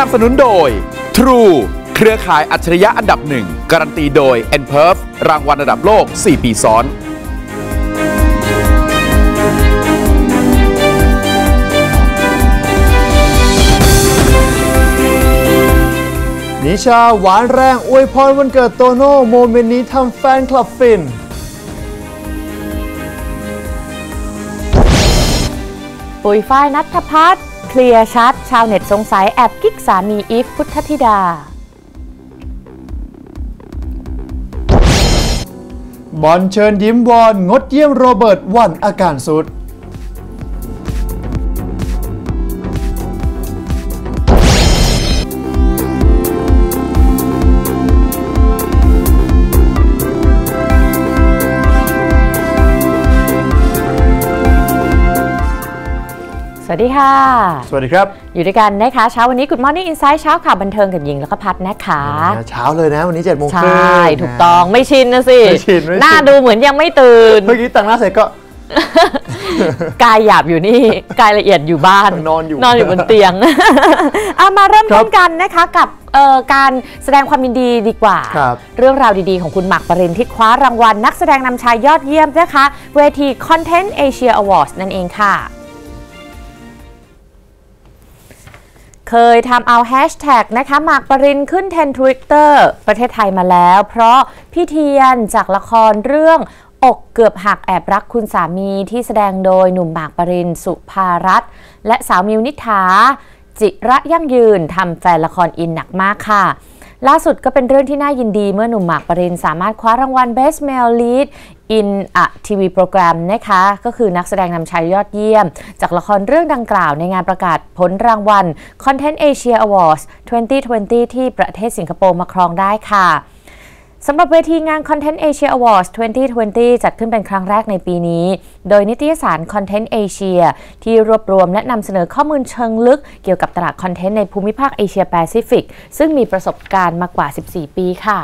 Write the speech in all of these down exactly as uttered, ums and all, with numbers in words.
บสนุนโดย True เครือข่ายอัจฉริยะอันดับหนึ่งการันตีโดย เอ็น พี อี อาร์ เอฟ รางวัลระดับโลกสี่ปีซ้อนนิชาหวานแรงอวยพรวันเกิดโตโน่โมเมนต์นี้ทำแฟนคลับฟินปุ๋ยฝ้ายณัฐพัฒน์เคลียร์ชัดชาวเน็ตสงสัยแอบกิ๊กสามีอีฟพุทธธิดาบอลเชิญยิ้มวอนงดเยี่ยมโรเบิร์ตวันอาการสุดสวัสดีค่ะสวัสดีครับอยู่ด้วยกันนะคะเช้าวันนี้ Good Morning Insight เช้าข่าวบันเทิงกับหญิงแล้วก็พัดนะคะเช้าเลยนะวันนี้เจ็ดโมงครึ่งใช่ถูกต้องไม่ชินนะสิไม่ชินหน้าดูเหมือนยังไม่ตื่นเมื่อกี้แต่งหน้าเสร็จก็กายหยาบอยู่นี่กายละเอียดอยู่บ้านนอนอยู่นอนอยู่บนเตียงเอามาเริ่มต้นกันนะคะกับการแสดงความยินดีดีกว่าเรื่องราวดีๆของคุณหมากปรินที่คว้ารางวัลนักแสดงนำชายยอดเยี่ยมนะคะเวที Content Asia Awards นั่นเองค่ะเคยทำเอาแฮชแท็กนะคะหมากปรินขึ้นเทรนด์ Twitter ประเทศไทยมาแล้วเพราะพี่เทียนจากละครเรื่องอกเกือบหักแอบรักคุณสามีที่แสดงโดยหนุ่มหมากปรินสุภารัตน์และสาวมิวนิษฐาจิระยั่งยืนทำแฟนละครอินหนักมากค่ะล่าสุดก็เป็นเรื่องที่น่ายินดีเมื่อหนุ่มหมากปรินสามารถคว้ารางวัล Best Male Lead in a ที วี Program นะคะก็คือนักแสดงนำชายยอดเยี่ยมจากละครเรื่องดังกล่าวในงานประกาศผลรางวัล Content Asia Awards สองพันยี่สิบ ที่ประเทศสิงคโปร์มาครองได้ค่ะสำหรับเวทีงาน Content Asia Awards สองพันยี่สิบ จัดขึ้นเป็นครั้งแรกในปีนี้โดยนิตยสาร Content Asia ที่รวบรวมและนำเสนอข้อมูลเชิงลึกเกี่ยวกับตลาดคอนเทนต์ในภูมิภาคเอเชียแปซิฟิกซึ่งมีประสบการณ์มากว่าสิบสี่ปีค่ะ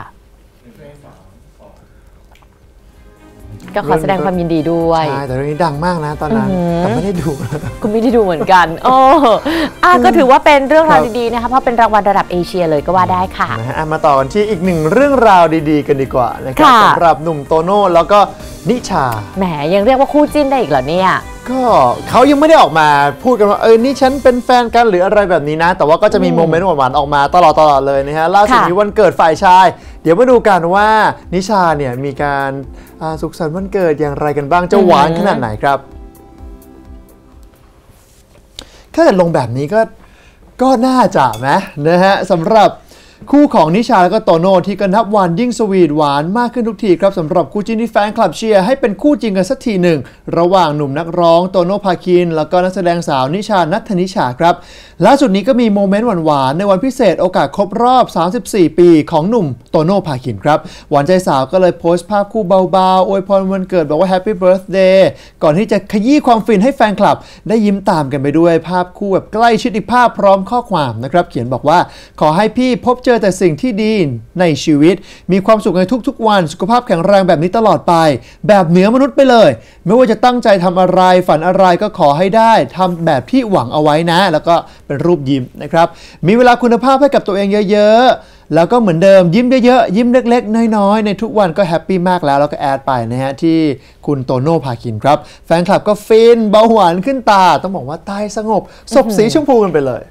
ก็ขอแสดงความยินดีด้วยใช่แต่เรื่องนี้ดังมากนะตอนนั้นแต่ไม่ได้ดูก็ไม่ได้ดูเหมือนกันโอ้อ่ะก็ถือว่าเป็นเรื่องราวดีๆนะคะเพราะเป็นรางวัลระดับเอเชียเลยก็ว่าได้ค่ะนะมาต่อกันที่อีกหนึ่งเรื่องราวดีๆกันดีกว่านะครับสำหรับหนุ่มโตโน่แล้วก็นิชาแหมยังเรียกว่าคู่จิ้นได้อีกเหรอเนี่ยก็เขายังไม่ได้ออกมาพูดกันว่าเออนี่ฉันเป็นแฟนกันหรืออะไรแบบนี้นะแต่ว่าก็จะมีโมเมนต์หวานๆออกมาตลอดๆเลยนะฮะล่าสุดนี้วันเกิดฝ่ายชายเดี๋ยวมาดูกันว่านิชาเนี่ยมีการสุขสันต์วันเกิดอย่างไรกันบ้างจะหวานขนาดไหนครับถ้าเกิดลงแบบนี้ก็ก็น่าจะนะนะฮะสำหรับคู่ของนิชาและก็โตโน่ที่ก็นับวันยิ่งสวีทหวานมากขึ้นทุกทีครับสำหรับคู่จิ้นที่แฟนคลับเชียร์ให้เป็นคู่จริงกันสักทีหนึ่งระหว่างหนุ่มนักร้องโตโน่ภาคินแล้วก็นักแสดงสาวนิชานัทธนิชาครับล่าสุดนี้ก็มีโมเมนต์หวานๆในวันพิเศษโอกาสครบรอบสามสิบสี่ปีของหนุ่มโตโน่ภาคินครับหวานใจสาวก็เลยโพสต์ภาพคู่เบาๆอวยพรวันเกิดบอกว่าแฮปปี้เบิร์ธเดย์ก่อนที่จะขยี้ความฟินให้แฟนคลับได้ยิ้มตามกันไปด้วยภาพคู่แบบใกล้ชิดอีกภาพพร้อมข้อความนะครับเขียนบอกว่าขอให้พี่พบเจอแต่สิ่งที่ดีในชีวิตมีความสุขในทุกๆวันสุขภาพแข็งแรงแบบนี้ตลอดไปแบบเหนือมนุษย์ไปเลยไม่ว่าจะตั้งใจทำอะไรฝันอะไรก็ขอให้ได้ทำแบบที่หวังเอาไว้นะแล้วก็เป็นรูปยิ้มนะครับมีเวลาคุณภาพให้กับตัวเองเยอะๆแล้วก็เหมือนเดิมยิ้มเยอะๆยิ้มเล็กๆน้อยๆในทุกวันก็แฮปปี้มากแล้วแล้วก็แอดไปนะฮะที่คุณโตโน่ภาคินครับแฟนคลับก็ฟินเบาหวานขึ้นตาต้องบอกว่าตายสงบศพสีชมพูกันไปเลย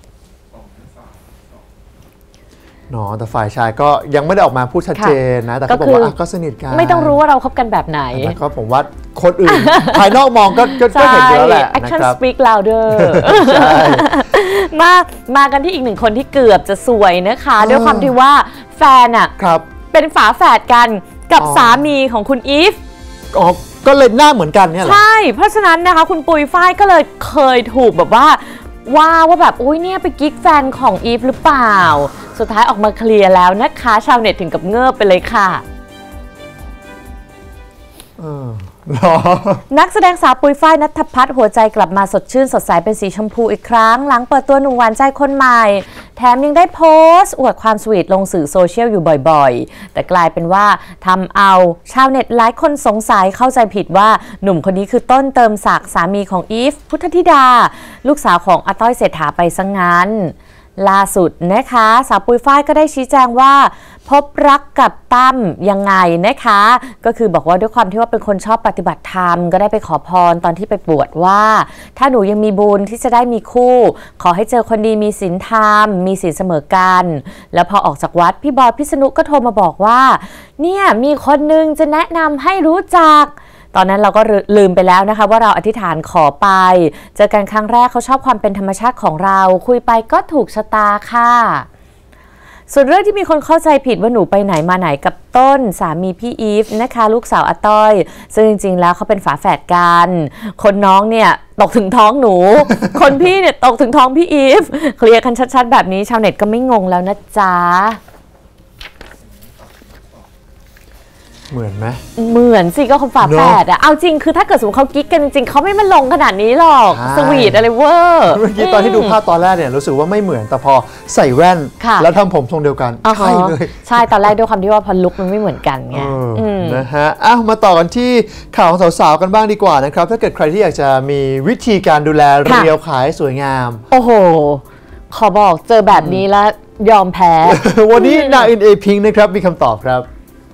เนาะแต่ฝ่ายชายก็ยังไม่ได้ออกมาพูดชัดเจนนะแต่เขาบอกว่าก็สนิทกันไม่ต้องรู้ว่าเราคบกันแบบไหนก็ผมว่าคนอื่นภายนอกมองก็ก็เห็นเยอะแหละ Action speak louder มามากันที่อีกหนึ่งคนที่เกือบจะสวยนะคะด้วยความที่ว่าแฟนอ่ะเป็นฝาแฝดกันกับสามีของคุณอีฟอ๋อก็เลยหน้าเหมือนกันเนี่ยใช่เพราะฉะนั้นนะคะคุณปุยฝ้ายก็เลยเคยถูกแบบว่าว่าว่าแบบอุ้ยเนี่ยไปกิ๊กแฟนของอีฟหรือเปล่าสุดท้ายออกมาเคลียร์แล้วนะคะชาวเน็ตถึงกับเงิบไปเลยค่ะนักแสดงสาวปุยฝ้ายณัฐพัฒน์หัวใจกลับมาสดชื่นสดใสเป็นสีชมพูอีกครั้งหลังเปิดตัวหนุ่มหวานใจคนใหม่แถมยังได้โพสต์อวดความสวีทลงสื่อโซเชียลอยู่บ่อยๆแต่กลายเป็นว่าทำเอาชาวเน็ตหลายคนสงสัยเข้าใจผิดว่าหนุ่มคนนี้คือต้นเติมศักดิ์สามีของอีฟพุทธธิดาลูกสาวของอาต้อยเศรษฐาไปซะงั้นล่าสุดนะคะสาวปุยฝ้ายก็ได้ชี้แจงว่าพบรักกับตั้มยังไงนะคะก็คือบอกว่าด้วยความที่ว่าเป็นคนชอบปฏิบัติธรรมก็ได้ไปขอพรตอนที่ไปบวชว่าถ้าหนูยังมีบุญที่จะได้มีคู่ขอให้เจอคนดีมีศีลธรรมมีศีลเสมอกันแล้วพอออกจากวัดพี่บอยพิษณุก็โทรมาบอกว่าเนี่ยมีคนนึงจะแนะนำให้รู้จักตอนนั้นเราก็ลืมไปแล้วนะคะว่าเราอธิษฐานขอไปเจอกันครั้งแรกเขาชอบความเป็นธรรมชาติของเราคุยไปก็ถูกชะตาค่ะส่วนเรื่องที่มีคนเข้าใจผิดว่าหนูไปไหนมาไหนกับต้นสามีพี่อีฟนะคะลูกสาวอาต้อยซึ่งจริงๆแล้วเขาเป็นฝาแฝดกันคนน้องเนี่ยตกถึงท้องหนู คนพี่เนี่ยตกถึงท้องพี่อีฟเคลียร์กันชัดๆแบบนี้ชาวเน็ตก็ไม่งงแล้วนะจ๊ะเหมือนไหมเหมือนสิก็คนฝาแฝดอะเอาจริงคือถ้าเกิดสมมติเขากิ๊กกันจริงๆเขาไม่มาลงขนาดนี้หรอกสวีทอะไรเวอร์เมื่อกี้ตอนที่ดูภาพตอนแรกเนี่ยรู้สึกว่าไม่เหมือนแต่พอใส่แว่นแล้วทำผมทรงเดียวกันใช่เลยใช่ตอนแรกด้วยความที่ว่าพอลุคมันไม่เหมือนกันไงนะฮะอ้าวมาต่อกันที่ข่าวของสาวๆกันบ้างดีกว่านะครับถ้าเกิดใครที่อยากจะมีวิธีการดูแลเรียวขายสวยงามโอ้โหขอบอกเจอแบบนี้แล้วยอมแพ้วันนี้นาอินเอพิงนะครับมีคำตอบครับ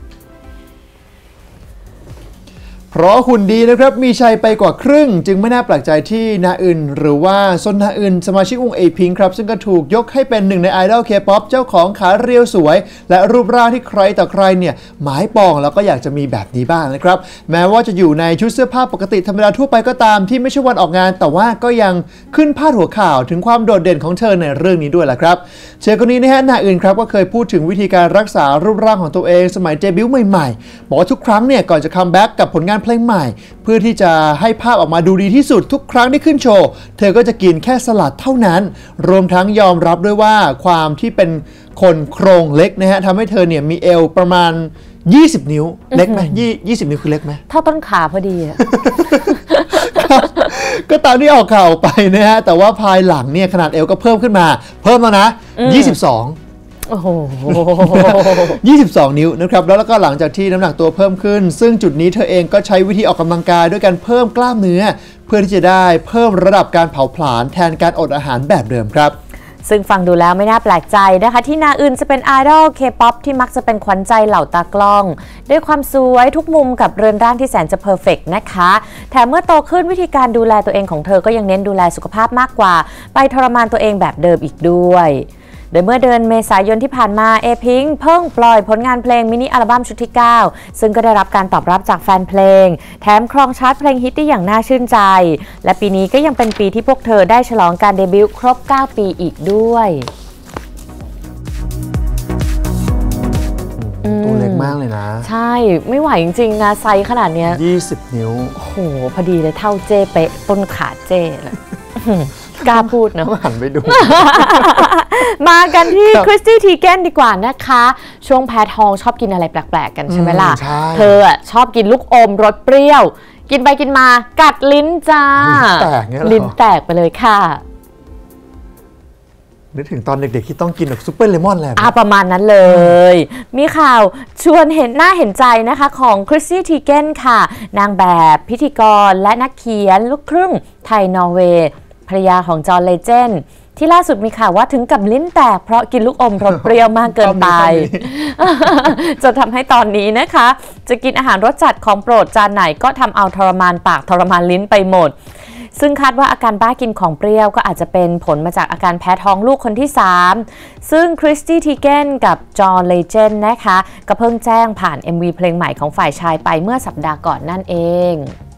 เพราะหุ่นดีนะครับมีชัยไปกว่าครึ่งจึงไม่น่าแปลกใจที่นาอึนหรือว่าซนนาอึนสมาชิกวงเอพิงครับซึ่งก็ถูกยกให้เป็นหนึ่งในไอดอลเคป๊อปเจ้าของขาเรียวสวยและรูปร่างที่ใครต่อใครเนี่ยหมายปองแล้วก็อยากจะมีแบบนี้บ้างนะครับแม้ว่าจะอยู่ในชุดเสื้อผ้าปกติธรรมดาทั่วไปก็ตามที่ไม่ใช่วันออกงานแต่ว่าก็ยังขึ้นพาดหัวข่าวถึงความโดดเด่นของเธอในเรื่องนี้ด้วยแหละครับเชฟคนนี้นะฮะนาอึนครับก็เคยพูดถึงวิธีการรักษารูปร่างของตัวเองสมัยเดบิวต์ใหม่ๆบอกว่าทุกครั้งเนี่ยก่อนจะคัมแบ็กกับผลงานเพลงใหม่เพื่อที่จะให้ภาพออกมาดูดีที่สุดทุกครั้งที่ขึ้นโชว์เธอก็จะกินแค่สลัดเท่านั้นรวมทั้งยอมรับด้วยว่าความที่เป็นคนโครงเล็กนะฮะทำให้เธอเนี่ยมีเอวประมาณยี่สิบนิ้วเล็กไหมยี่สิบนิ้วคือเล็กไหมเท่าต้นขาพอดีอะก็ตามที่ออกข่าวไปนะฮะแต่ว่าภายหลังเนี่ยขนาดเอวก็เพิ่มขึ้นมาเพิ่มแล้วนะยี่สิบสองโอ้โหยี่สิบสองนิ้วนะครับแล้วก็หลังจากที่น้ำหนักตัวเพิ่มขึ้นซึ่งจุดนี้เธอเองก็ใช้วิธีออกกำลังกายด้วยการเพิ่มกล้ามเนื้อเพื่อที่จะได้เพิ่มระดับการเผาผลาญแทนการอดอาหารแบบเดิมครับซึ่งฟังดูแล้วไม่น่าแปลกใจนะคะที่นาอึนจะเป็นไอดอลเคป๊อปที่มักจะเป็นขวัญใจเหล่าตากล้องด้วยความสวยทุกมุมกับเรือนร่างที่แสนจะเพอร์เฟกต์นะคะแถมเมื่อโตขึ้นวิธีการดูแลตัวเองของเธอก็ยังเน้นดูแลสุขภาพมากกว่าไปทรมานตัวเองแบบเดิมอีกด้วยโดยเมื่อเดือนเมษายนที่ผ่านมาเอพิงเพิ่งปล่อยผลงานเพลงมินิอัลบั้มชุดที่เก้าซึ่งก็ได้รับการตอบรับจากแฟนเพลงแถมครองชาร์ตเพลงฮิตได้อย่างน่าชื่นใจและปีนี้ก็ยังเป็นปีที่พวกเธอได้ฉลองการเดบิวต์ครบเก้าปีอีกด้วยตัวเล็กมากเลยนะใช่ไม่ไหวจริงๆนะไซส์ขนาดเนี้ยยี่สิบนิ้วโอ้โหพอดีเลยเท่าเจ้เป๊ะต้นขาเจ้เลยกล้าพูดเนาะหันไปดูมากันที่คริสตี้ทีแกนดีกว่านะคะช่วงแพ้ท้องชอบกินอะไรแปลกๆกันใช่ไหมล่ะเธอชอบกินลูกอมรสเปรี้ยวกินไปกินมากัดลิ้นจ้าลิ้นแตกไปเลยค่ะนึกถึงตอนเด็กๆที่ต้องกินแบบซุปเปอร์เลมอนแล้วอ่ะประมาณนั้นเลยมีข่าวชวนเห็นหน้าเห็นใจนะคะของคริสตี้ทีแกนค่ะนางแบบพิธีกรและนักเขียนลูกครึ่งไทยนอร์เวย์ภรรยาของจอห์นเลเจนด์ที่ล่าสุดมีข่าวว่าถึงกับลิ้นแตกเพราะกินลูกอมรสเปรี้ยวมากเกินไปจนทำให้ตอนนี้นะคะจะกินอาหารรสจัดของโปรดจานไหนก็ทำเอาทรมานปากทรมานลิ้นไปหมดซึ่งคาดว่าอาการบ้ากินของเปรี้ยวก็อาจจะเป็นผลมาจากอาการแพ้ท้องลูกคนที่สามซึ่งคริสตี้ทีเกนกับจอห์นเลเจนด์นะคะก็เพิ่งแจ้งผ่าน เอ็ม วี เพลงใหม่ของฝ่ายชายไปเมื่อสัปดาห์ก่อนนั่นเอง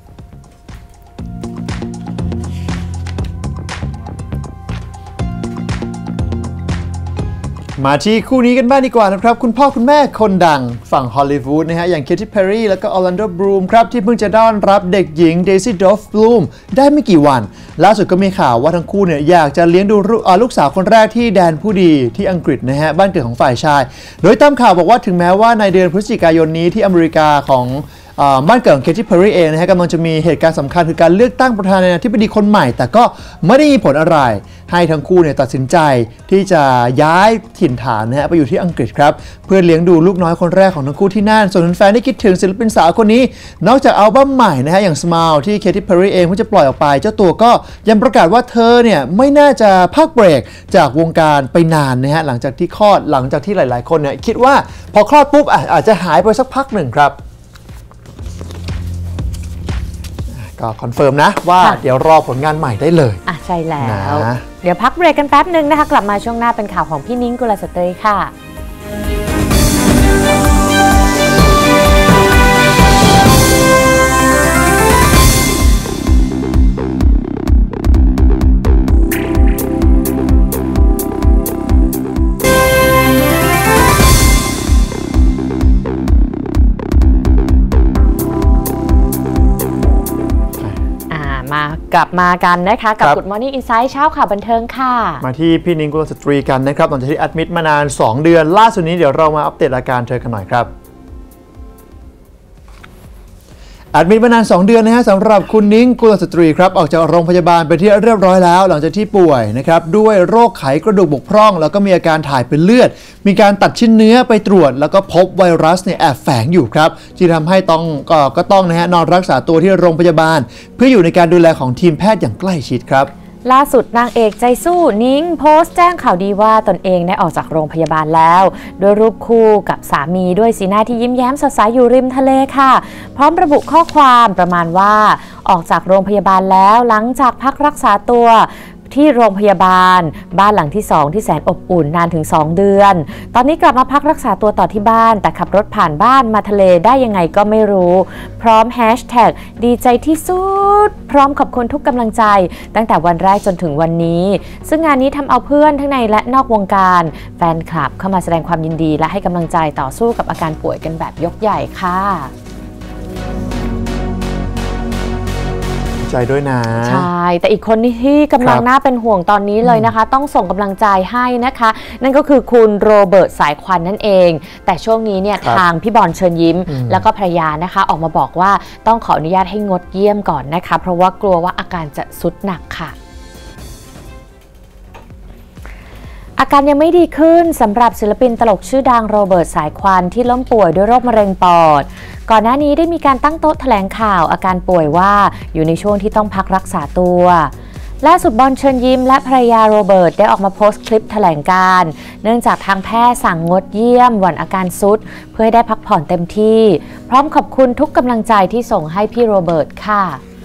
มาที่คู่นี้กันบ้างดีกว่านะครับคุณพ่อคุณแม่คนดังฝั่งฮอลลีวูดนะฮะอย่างเคทตี้เพอร์รีแล้วก็ออร์แลนโดบลูมครับที่เพิ่งจะต้อนรับเด็กหญิงเดซี่ดอฟบลูมได้ไม่กี่วันล่าสุดก็มีข่าวว่าทั้งคู่เนี่ยอยากจะเลี้ยงดูลูกสาวคนแรกที่แดนผู้ดีที่อังกฤษนะฮะบ้านเกิดของฝ่ายชายโดยตามข่าวบอกว่าถึงแม้ว่าในเดือนพฤศจิกายนนี้ที่อเมริกาของบ้านเกิดของเคที่เพอร์รี่เองนะฮะกำลังจะมีเหตุการณ์สำคัญคือการเลือกตั้งประธานาธิบดีคนใหม่แต่ก็ไม่ได้มีผลอะไรให้ทั้งคู่เนี่ยตัดสินใจที่จะย้ายถิ่นฐานนะฮะไปอยู่ที่อังกฤษครับเพื่อเลี้ยงดูลูกน้อยคนแรกของทั้งคู่ที่นั่นส่วนแฟนๆที่คิดถึงศิลปินสาวคนนี้นอกจากอัลบั้มใหม่นะฮะอย่าง Smile ที่เคที่เพอร์รี่เองเพิ่งจะปล่อยออกไปเจ้าตัวก็ยังประกาศว่าเธอเนี่ยไม่น่าจะพักเบรกจากวงการไปนานนะฮะหลังจากที่คลอดหลังจากที่หลายๆคนเนี่ยคิดว่าพอคลอดปุ๊บอาจจะหายไปสักพักหนึ่งครับก็คอนเฟิร์มนะว่าเดี๋ยวรอผลงานใหม่ได้เลยอ่ะใช่แล้วนะเดี๋ยวพักเบรกกันแป๊บหนึ่งนะคะกลับมาช่วงหน้าเป็นข่าวของพี่นิ้งกุลสตรีค่ะกลับมากันนะคะกับ Good Morning Insight เช้าข่าวบันเทิงค่ะมาที่พี่นิ้งกุลสตรีกันนะครับหลังจากที่แอดมิดมานานสองเดือนล่าสุดนี้เดี๋ยวเรามาอัปเดตอาการเธอกันหน่อยครับแอดมิดมานานสองเดือนนะฮะสำหรับคุณนิ้งกุลสตรีครับออกจากโรงพยาบาลไปที่เรียบร้อยแล้วหลังจากที่ป่วยนะครับด้วยโรคไขกระดูกบกพร่องแล้วก็มีอาการถ่ายเป็นเลือดมีการตัดชิ้นเนื้อไปตรวจแล้วก็พบไวรัสเนี่ยแอบแฝงอยู่ครับที่ทำให้ต้องก็ก็ต้องนะฮะนอนรักษาตัวที่โรงพยาบาลเพื่ออยู่ในการดูแลของทีมแพทย์อย่างใกล้ชิดครับล่าสุดนางเอกใจสู้นิ้งโพสต์แจ้งข่าวดีว่าตนเองได้ออกจากโรงพยาบาลแล้วโดยรูปคู่กับสามีด้วยสีหน้าที่ยิ้มแย้มสดใสอยู่ริมทะเลค่ะพร้อมระบุข้อความประมาณว่าออกจากโรงพยาบาลแล้วหลังจากพักรักษาตัวที่โรงพยาบาลบ้านหลังที่สองที่แสนอบอุ่นนานถึงสองเดือนตอนนี้กลับมาพักรักษาตัวต่อที่บ้านแต่ขับรถผ่านบ้านมาทะเลได้ยังไงก็ไม่รู้พร้อมแฮชแท็กดีใจที่สุดพร้อมขอบคุณทุกกำลังใจตั้งแต่วันแรกจนถึงวันนี้ซึ่งงานนี้ทำเอาเพื่อนทั้งในและนอกวงการแฟนคลับเข้ามาแสดงความยินดีและให้กำลังใจต่อสู้กับอาการป่วยกันแบบยกใหญ่ค่ะใจด้วยนะใช่แต่อีกคนที่กำลังน่าเป็นห่วงตอนนี้เลยนะคะต้องส่งกำลังใจให้นะคะนั่นก็คือคุณโรเบิร์ตสายควันนั่นเองแต่ช่วงนี้เนี่ยทางพี่บอลเชิญยิ้มแล้วก็ภรรยานะคะออกมาบอกว่าต้องขออนุญาตให้งดเยี่ยมก่อนนะคะเพราะว่ากลัวว่าอาการจะทรุดหนักค่ะอาการยังไม่ดีขึ้นสำหรับศิลปินตลกชื่อดังโรเบิร์ตสายควันที่ล้มป่วยด้วยโรคมะเร็งปอดก่อนหน้านี้ได้มีการตั้งโต๊ะแถลงข่าวอาการป่วยว่าอยู่ในช่วงที่ต้องพักรักษาตัวล่าสุดบอลเชิญยิ้มและภรรยาโรเบิร์ตได้ออกมาโพสต์คลิปแถลงการเนื่องจากทางแพทย์สั่งงดเยี่ยมวันอาการทรุดเพื่อให้ได้พักผ่อนเต็มที่พร้อมขอบคุณทุกกำลังใจที่ส่งให้พี่โรเบิร์ตค่ะ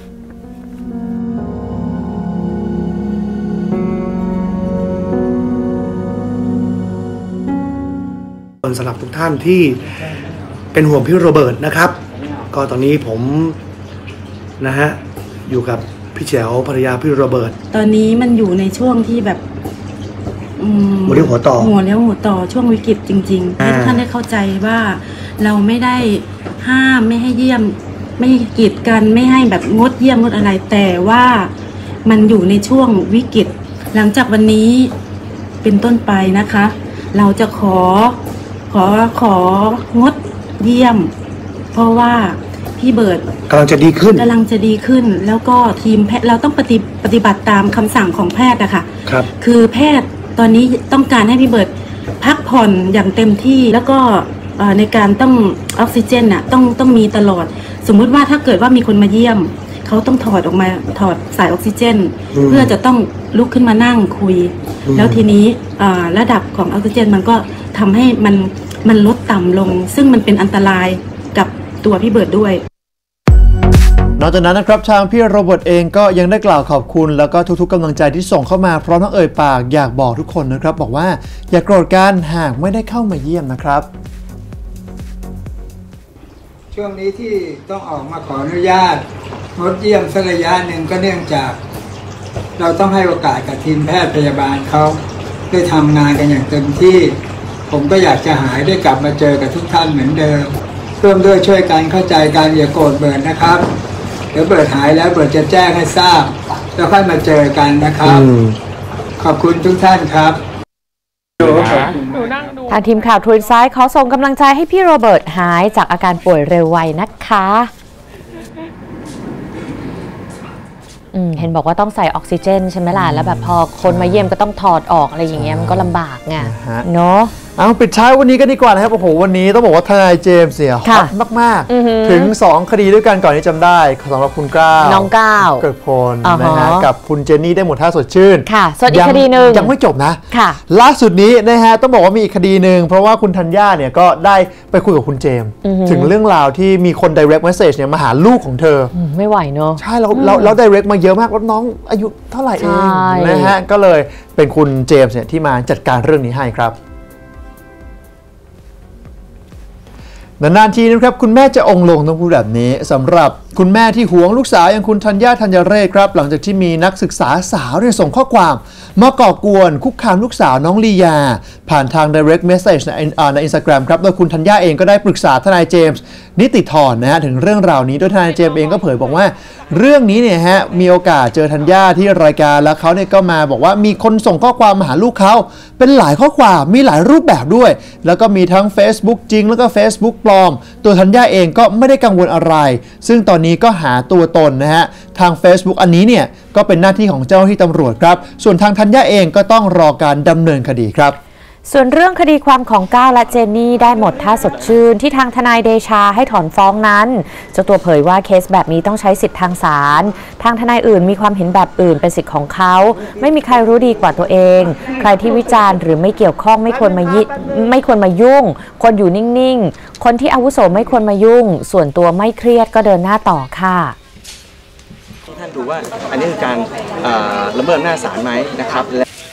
สำหรับทุกท่านที่เป็นห่วงพี่โรเบิร์ตนะครับก็ตอนนี้ผมนะฮะอยู่กับพี่แจ๋วภรรยาพี่โรเบิร์ตตอนนี้มันอยู่ในช่วงที่แบบหัวเลี้ยวหัวต่อหัวเลี้ยวหัวต่อช่วงวิกฤตจริงๆให้ทุกท่านได้เข้าใจว่าเราไม่ได้ห้ามไม่ให้เยี่ยมไม่กีดกันไม่ให้แบบงดเยี่ยมงดอะไรแต่ว่ามันอยู่ในช่วงวิกฤตหลังจากวันนี้เป็นต้นไปนะคะเราจะขอขอของดเยี่ยมเพราะว่าพี่เบิร์ตกำลังจะดีขึ้นกำลังจะดีขึ้นแล้วก็ทีมแพทย์เราต้องปฏิปฏิบัติตามคำสั่งของแพทย์อะค่ะครับคือแพทย์ตอนนี้ต้องการให้พี่เบิร์ตพักผ่อนอย่างเต็มที่แล้วก็ในการต้องออกซิเจนอะต้องต้องมีตลอดสมมุติว่าถ้าเกิดว่ามีคนมาเยี่ยมเขาต้องถอดออกมาถอดสายออกซิเจนเพื่อจะต้องลุกขึ้นมานั่งคุยแล้วทีนี้ระดับของออกซิเจนมันก็ทำให้มันมันลดต่ำลงซึ่งมันเป็นอันตรายกับตัวพี่เบิร์ดด้วยนอกจากนั้นนะครับทางพี่โรเบิร์ตเองก็ยังได้กล่าวขอบคุณแล้วก็ทุกๆกำลังใจที่ส่งเข้ามาพร้อมทั้งเอ่ยปากอยากบอกทุกคนนะครับบอกว่าอย่าโกรธกันหากไม่ได้เข้ามาเยี่ยมนะครับช่วงนี้ที่ต้องออกมาขออนุญาตงดเยี่ยมสักระยะหนึ่งก็เนื่องจากเราต้องให้โอกาสกับทีมแพทย์พยาบาลเขาได้ทำงานกันอย่างเต็มที่ผมก็อยากจะหายได้กลับมาเจอกับทุกท่านเหมือนเดิมร่วมด้วยช่วยกันเข้าใจกันอย่าโกรธเบิร์ดนะครับเดี๋ยวเบิร์ดหายแล้วเบิร์ดจะแจ้งให้ทราบแล้วค่อยมาเจอกันนะครับขอบคุณทุกท่านครับทางทีมข่าวทรูอินไซด์ขอส่งกำลังใจให้พี่โรเบิร์ตหายจากอาการป่วยเร็วไวนะคะเห็นบอกว่าต้องใส่ออกซิเจนใช่ไหมล่ะแล้วแบบพอคนมาเยี่ยมก็ต้องถอดออกอะไรอย่างเงี้ยมันก็ลำบากไงเนาะเอาปิดท้ายวันนี้กันดีกว่านะครับโอ้โหวันนี้ต้องบอกว่าทนายเจมส์เสียฮอตมากๆถึงสองคดีด้วยกันก่อนที่จำได้สำหรับคุณก้าวน้องก้าวเกิดพลนะฮะกับคุณเจนนี่ได้หมดท่าสดชื่นค่ะส่วนอีกคดีหนึ่งยังไม่จบนะค่ะล่าสุดนี้นะฮะต้องบอกว่ามีอีกคดีหนึ่งเพราะว่าคุณธัญญาเนี่ยก็ได้ไปคุยกับคุณเจมส์ถึงเรื่องราวที่มีคน direct message เนี่ยมาหาลูกของเธอไม่ไหวเนาะใช่แล้วแล้ว direct มาเยอะมากว่าน้องอายุเท่าไหร่เองนะฮะก็เลยเป็นคุณเจมส์เนี่ยที่มาจัดการเรื่องนี้ให้ครับนานๆทีนะครับคุณแม่จะองค์ลงต้องพูดแบบนี้สำหรับคุณแม่ที่หวงลูกสาวอย่างคุณธัญญาธัญเรศครับหลังจากที่มีนักศึกษาสาวเนี่ยส่งข้อความมาก่อกวนคุกคามลูกสาวน้องลียาผ่านทาง direct message ในใน Instagram ครับโดยคุณธัญญาเองก็ได้ปรึกษาทนายเจมส์นิติธรนะฮะถึงเรื่องราวนี้โดยทนายเจมส์เองก็เผยบอกว่าเรื่องนี้เนี่ยฮะมีโอกาสเจอธัญญาที่รายการแล้วเขาเนี่ยก็มาบอกว่ามีคนส่งข้อความมาหาลูกเขาเป็นหลายข้อความมีหลายรูปแบบด้วยแล้วก็มีทั้ง Facebook จริงแล้วก็ Facebook ปลอมตัวธัญญาเองก็ไม่ได้กังวลอะไรซึ่งตอนนี้ก็หาตัวตนนะฮะทาง Facebook อันนี้เนี่ยก็เป็นหน้าที่ของเจ้าหน้าที่ตำรวจครับส่วนทางธัญญาเองก็ต้องรอการดำเนินคดีครับส่วนเรื่องคดีความของก้าวและเจนนี่ได้หมดท่าสดชื่นที่ทางทนายเดชาให้ถอนฟ้องนั้นเจ้าตัวเผยว่าเคสแบบนี้ต้องใช้สิทธิทางศาลทางทนายอื่นมีความเห็นแบบอื่นเป็นสิทธิ์ของเขาไม่มีใครรู้ดีกว่าตัวเองใครที่วิจารณ์หรือไม่เกี่ยวข้องไม่ควรมายิไม่ควรมายุ่งคนอยู่นิ่งๆคนที่อาวุโสไม่ควรมายุ่งส่วนตัวไม่เครียดก็เดินหน้าต่อค่ะท่านดูว่าอันนี้คือการละเมิดอำนาจศาลไหมนะครับ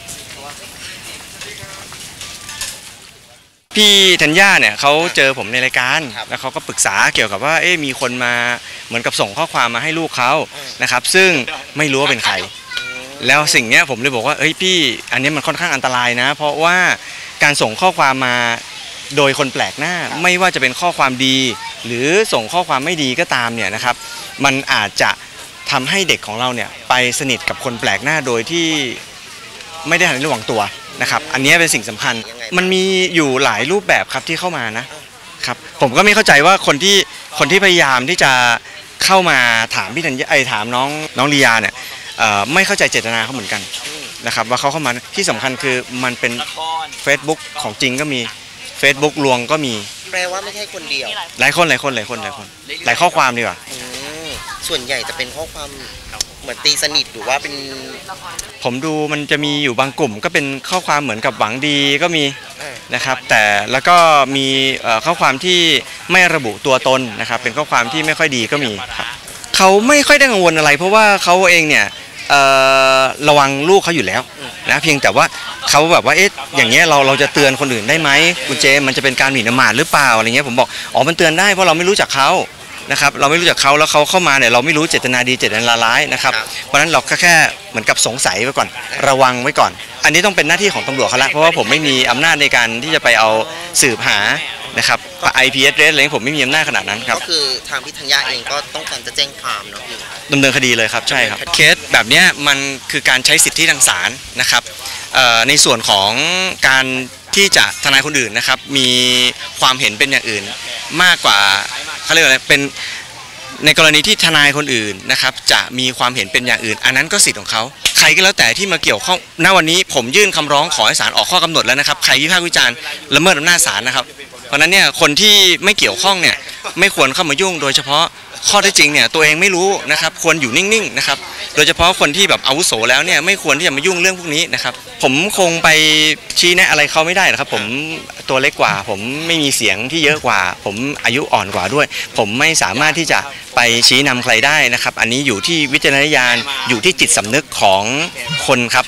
พี่ธัญญาเนี่ยเขาเจอผมในรายการแล้วเขาก็ปรึกษาเกี่ยวกับว่าเอ๊ะมีคนมาเหมือนกับส่งข้อความมาให้ลูกเขานะครับซึ่งไม่รู้ว่าเป็นใครแล้วสิ่งนี้ผมเลยบอกว่าเอ้ยพี่อันนี้มันค่อนข้างอันตรายนะเพราะว่าการส่งข้อความมาโดยคนแปลกหน้าไม่ว่าจะเป็นข้อความดีหรือส่งข้อความไม่ดีก็ตามเนี่ยนะครับมันอาจจะทำให้เด็กของเราเนี่ยไปสนิทกับคนแปลกหน้าโดยที่ไม่ได้ทันระวังตัวนะครับอันนี้เป็นสิ่งสำคัญมันมีอยู่หลายรูปแบบครับที่เข้ามานะครับผมก็ไม่เข้าใจว่าคนที่คนที่พยายามที่จะเข้ามาถามพี่ธัญญาไอถามน้องน้องลียาเนี่ยไม่เข้าใจเจตนาเขาเหมือนกันนะครับว่าเขาเข้ามาที่สำคัญคือมันเป็น Facebook ของจริงก็มี Facebook ลวงก็มีแปลว่าไม่ใช่คนเดียวหลายคนหลายคนหลายคนหลายคนหลายข้อความดีกว่าส่วนใหญ่จะเป็นข้อความเหมือนตีสนิทหรือว่าเป็นผมดูมันจะมีอยู่บางกลุ่มก็เป็นข้อความเหมือนกับหวังดีก็มีนะครับแต่แล้วก็มีข้อความที่ไม่ระบุตัวตนนะครับเป็นข้อความที่ไม่ค่อยดีก็มีครับเขาไม่ค่อยได้กังวลอะไรเพราะว่าเขาเองเนี่ยระวังลูกเขาอยู่แล้วนะเพียงแต่ว่าเขาแบบว่าเอ๊ะอย่างเงี้ยเราเราจะเตือนคนอื่นได้ไหมคุณเจมันจะเป็นการหมิ่นประมาทหรือเปล่าอะไรเงี้ยผมบอกอ๋อมันเตือนได้เพราะเราไม่รู้จักเขานะครับเราไม่รู้จักเขาแล้วเขาเข้ามาเนี่ยเราไม่รู้เจตนาดีเจตนาร้ายนะครับเพราะฉะนั้นเราแค่เหมือนกับสงสัยไว้ก่อนระวังไว้ก่อนอันนี้ต้องเป็นหน้าที่ของตำรวจเขาละเพราะว่าผมไม่มีอำนาจในการที่จะไปเอาสืบหานะครับ ไอ พี เอส อะไรผมไม่มีอำนาจขนาดนั้นครับก็คือทางพี่ธัญญาเองก็ต้องการจะแจ้งความเนาะดำเนินคดีเลยครับใช่ครับเคสแบบนี้มันคือการใช้สิทธิทางศาลนะครับในส่วนของการที่จะทนายคนอื่นนะครับมีความเห็นเป็นอย่างอื่นมากกว่าเขาเรียกอะไรเป็นในกรณีที่ทนายคนอื่นนะครับจะมีความเห็นเป็นอย่างอื่นอันนั้นก็สิทธิ์ของเขาใครก็แล้วแต่ที่มาเกี่ยวข้องณวันนี้ผมยื่นคำร้องขอให้ศาลออกข้อกำหนดแล้วนะครับใครวิพากษ์วิจารณ์ละเมิดอำนาจศาลนะครับเพราะนั้นเนี่ยคนที่ไม่เกี่ยวข้องเนี่ยไม่ควรเข้ามายุ่งโดยเฉพาะข้อเท็จจริงเนี่ยตัวเองไม่รู้นะครับควรอยู่นิ่งๆนะครับโดยเฉพาะคนที่แบบอาวุโสแล้วเนี่ยไม่ควรที่จะมายุ่งเรื่องพวกนี้นะครับผมคงไปชี้แนะอะไรเขาไม่ได้นะครับผมตัวเล็กกว่าผมไม่มีเสียงที่เยอะกว่าผมอายุอ่อนกว่าด้วยผมไม่สามารถที่จะไปชี้นำใครได้นะครับอันนี้อยู่ที่วิจารณญาณอยู่ที่จิตสำนึกของคนครับ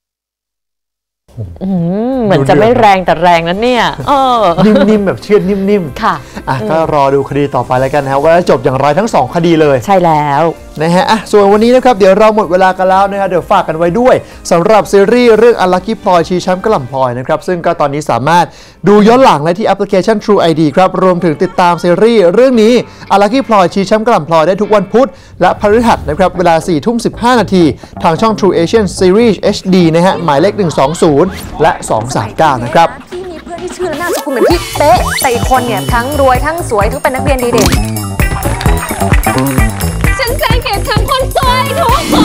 เหมือนจะไม่แรงแต่แรงนั้นเนี่ยนิ่มๆแบบเชื่อดนิ่มๆค่ะอ่ะก็รอดูคดีต่อไปแล้วกันนะว่าจะจบอย่างไรทั้งสองคดีเลยใช่แล้วนะฮะอ่ะส่วนวันนี้นะครับเดี๋ยวเราหมดเวลากันแล้วนะครับเดี๋ยวฝากกันไว้ด้วยสำหรับซีรีส์เรื่อง Unlucky พลอยชีช้ำกระหล่ำพลอยนะครับซึ่งก็ตอนนี้สามารถดูย้อนหลังได้ที่แอปพลิเคชัน True ไอ ดี ครับรวมถึงติดตามซีรีส์เรื่องนี้ Unlucky พลอยชีช้ำกระหล่ำพลอยได้ทุกวันพุธและพฤหัสนะครับเวลา สี่ทุ่มสิบห้า นาทีทางช่อง True Asian Series เอช ดี นะฮะหมายเลขหนึ่งสองศูนย์และสองสามเก้านะครับที่ชื่อและนามสกุลเหมือนพี่เป๊ะแต่อีกคนเนี่ยทั้งรวยทั้งสวยทั้งเป็นนักเรียนดีเด่นฉันจะเก็บทั้งคนสวยทุกคน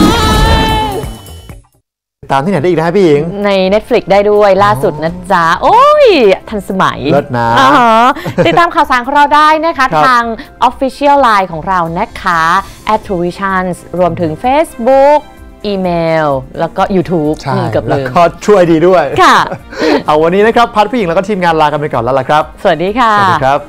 ตามที่ไหนได้อีกนะพี่หญิงใน Netflix ได้ด้วยล่าสุดนะจ๊ะโอ้ยทันสมัยเลิศนะติดตามข่าวสารของเราได้นะคะทาง Official ไลน์ ของเรานะคะ แอท ทรูวิชั่นส์ รวมถึง Facebook อีเมลแล้วก็ YouTube ใช่กับลืมแล้วก็ช่วยดีด้วยค่ะเอาวันนี้นะครับพัดพี่หญิงแล้วก็ทีมงานลากันไปก่อนแล้วล่ะครับสวัสดีค่ะสวัสดีครับ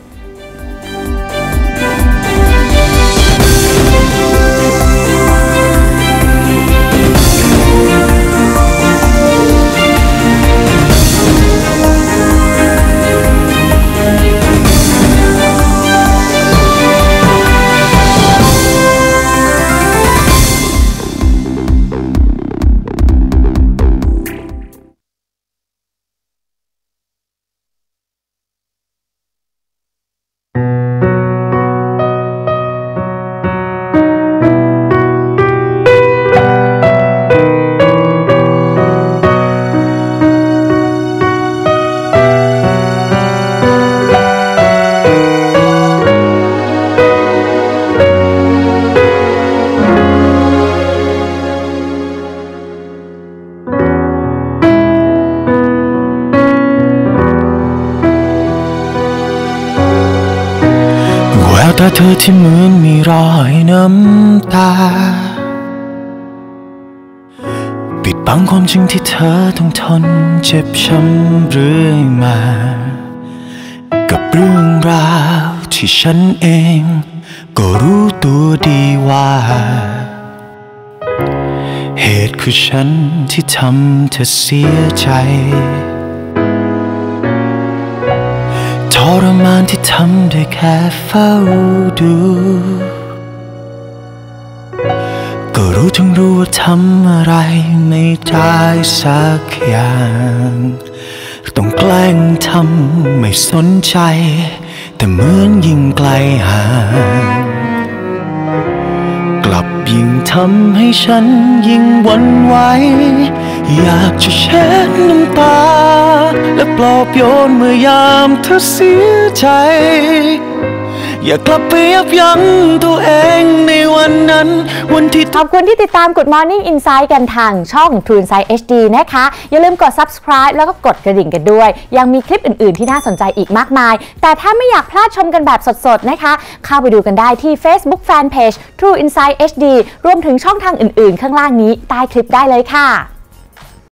ตาเธอที่เหมือนมีรอยน้ำตาปิดบังความจริงที่เธอต้องทนเจ็บช้ำเรื่อยมากับเรื่องราวที่ฉันเองก็รู้ตัวดีว่าเหตุคือฉันที่ทำเธอเสียใจทรมานที่ทำได้แค่เฝ้าดูก็รู้ทั้งรู้ว่าทำอะไรไม่ได้สักอย่างต้องแกล้งทำไม่สนใจแต่เหมือนยิ่งไกลห่างกลับยิ่งทำให้ฉันยิ่งหวั่นไหวอยากจะเช็ดน้ำตาและปลอบโยนเมื่อยามเธอเสียใจอยากกลับไปยับยั้งตัวเองในวันนั้นวันที่ขอบคุณที่ติดตาม Good Morning Insight กันทางช่อง True Insight เอช ดี นะคะอย่าลืมกด Subscribe แล้วก็กดกระดิ่งกันด้วยยังมีคลิปอื่นๆที่น่าสนใจอีกมากมายแต่ถ้าไม่อยากพลาดชมกันแบบสดๆนะคะเข้าไปดูกันได้ที่ Facebook Fanpage True Insight เอช ดี รวมถึงช่องทางอื่นๆข้างล่างนี้ใต้คลิปได้เลยค่ะ